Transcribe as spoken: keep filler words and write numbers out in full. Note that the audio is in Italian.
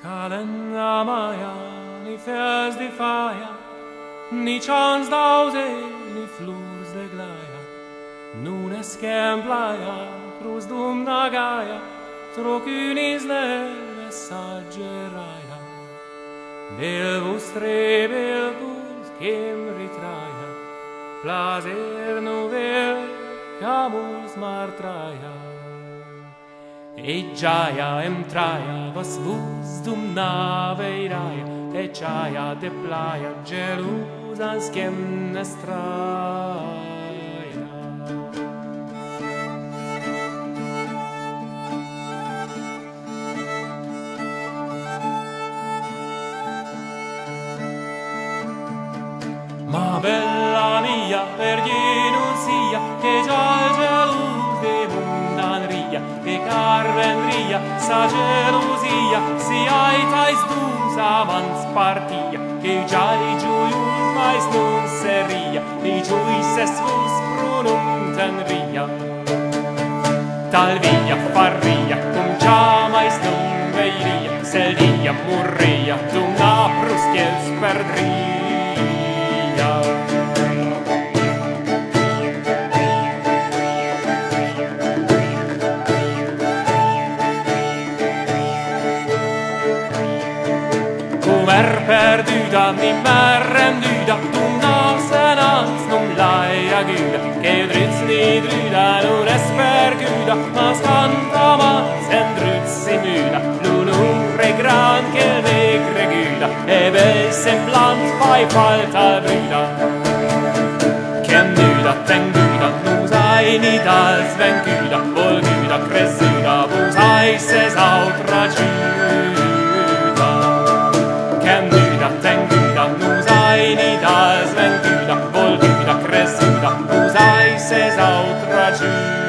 Kalenda Maja, ni fels de faia, ni chans d'ause, ni flurs de glaia, nun escemplaia, cruz dum nagaia, trocunis le messaggeraia, del vostre belcus quem ritraia, placer novel, camus martraia. E giaia em traia, vas vus dum naveiraia, e giaia de plaia, gelusas quem nestraia. Ma bella mia, per genusia, che già il gelus de mundanria, che carvendria, sa gelosia, si ai tais dus amants partia, che già i giuius mais non seria, i giuises vos pronuntenria. Tal via farria, cum già mais non veiria, sel dia morria, dum aprus chiels perdria. Er perduda, ni mer renduda, dum nasenans non laia guda, che drüts ni druda, non es perguda, mas canta mas en drüts si muda, l'unure gran che negre guda, e bel semblant fai falta bruda. Che nuda, ten guda, nus ai ni dals venguda, vol guda cresuda, vos ai ses autra giuda. Volguda, crescuda, usai ses autra giù.